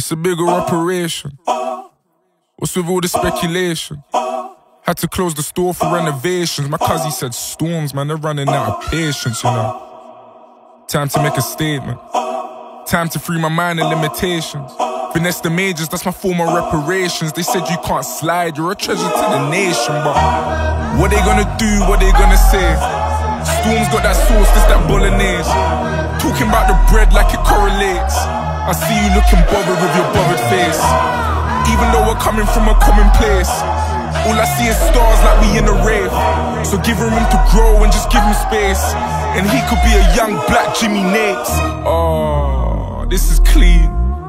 It's a bigger operation. What's with all the speculation? Had to close the store for renovations. My cousin said storms, man, they're running out of patience, you know. Time to make a statement. Time to free my mind of limitations. Finesse the majors, that's my form of reparations. They said you can't slide, you're a treasure to the nation. But what they gonna do, what they gonna say? Storm's got that sauce, this that bolognese. Talking about the bread like it correlates. I see you looking bothered with your bothered face. Even though we're coming from a common place, all I see is stars like we in a rave. So give him room to grow and just give him space, and he could be a young black Jimmy Nates. Oh, this is clean.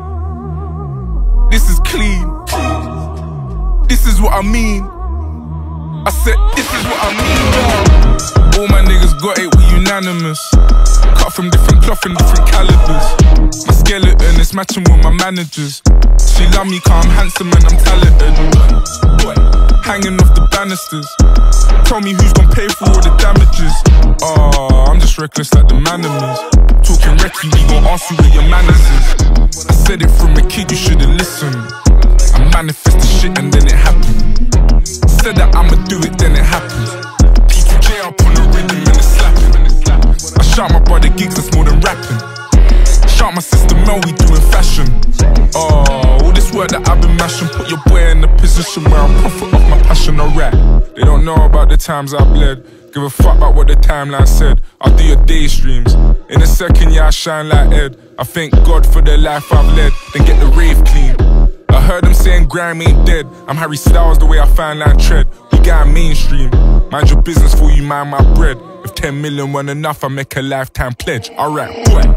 This is clean. This is what I mean. I said, this is what I mean. All my niggas got it, we unanimous. Cut from different cloth and different calibers. My skeleton is matching with my managers. She love me cause I'm handsome and I'm talented. Hanging off the banisters. Tell me who's gonna pay for all the damages. Oh, I'm just reckless like the Manimals. Talking recce, we gon' ask you where your manners is. I said it from a kid, you should've listened. I manifest the shit and then it happened. Said that I'ma do it, then it happens. P2J up on the rhythm and it's slapping. I shout my brother gigs, that's more than rapping. Shout my sister Mel, we doing fashion. Oh, all this work that I've been mashing. Put your boy in a position where I'm profit off my passion, alright. They don't know about the times I bled. Give a fuck about what the timeline said. I'll do your day streams. In a second, yeah, I shine like Ed. I thank God for the life I've led. Then get the rave clean. I heard them saying grime ain't dead. I'm Harry Styles the way I find line tread. We going mainstream. Mind your business for you, mind my bread. If 10 million weren't enough, I make a lifetime pledge. Alright, boy.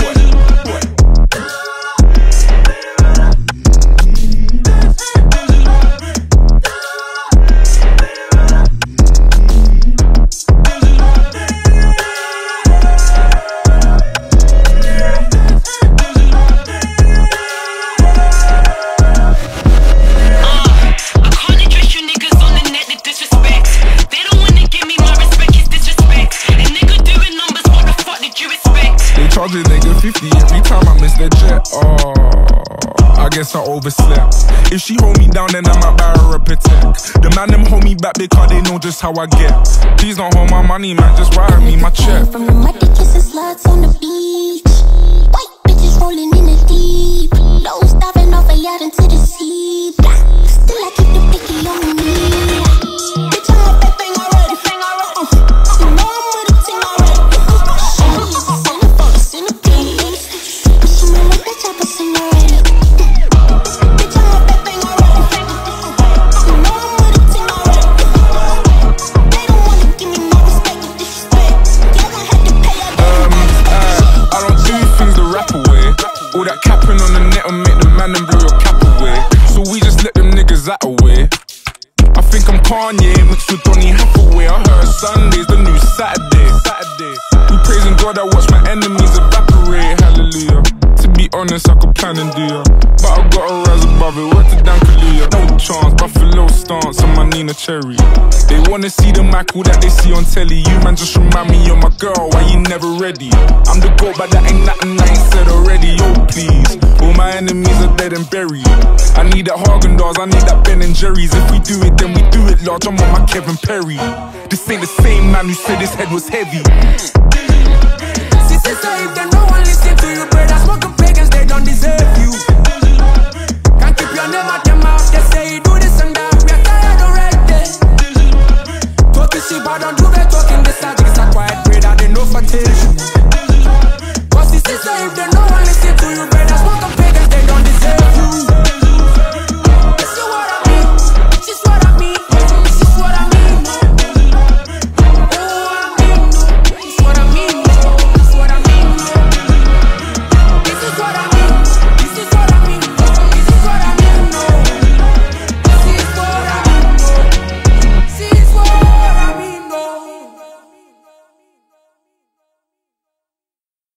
Charge a nigga 50 every time I miss the jet. Oh, I guess I overslept. If she hold me down, then I might buy her a Patek. The man them hold me back because they know just how I get. Please don't hold my money, man, just wire me my check. From the muddy kissing sluts on the beach, white bitches rolling in the deep, lows diving off a yacht into the sea. Still I keep the picky on me. Bitch, I'm a bad thing already. You know I'm with a ting already. All that capping on the net will make the man and blow your cap away. So we just let them niggas that away. I think I'm Kanye mixed with Donny Hathaway. I heard Sunday's the new Saturday. We praising God, I watch my enemies evaporate. Hallelujah. To be honest, I could plan and do ya, but I gotta rise above it. Word to Dan Kaluuya. No chance, Buffalo stance on my Nina Cherry. They wanna see the Michael that they see on telly. You man just remind me of my girl, why you never ready? I'm the GOAT, but that ain't nothing I ain't said already. Oh please, all my enemies are dead and buried. I need that Häagen-Dazs, I need that Ben and Jerry's. If we do it, then we do it large. I'm on my Kevin Perry. This ain't the same man who said his head was heavy. Si c'est ça,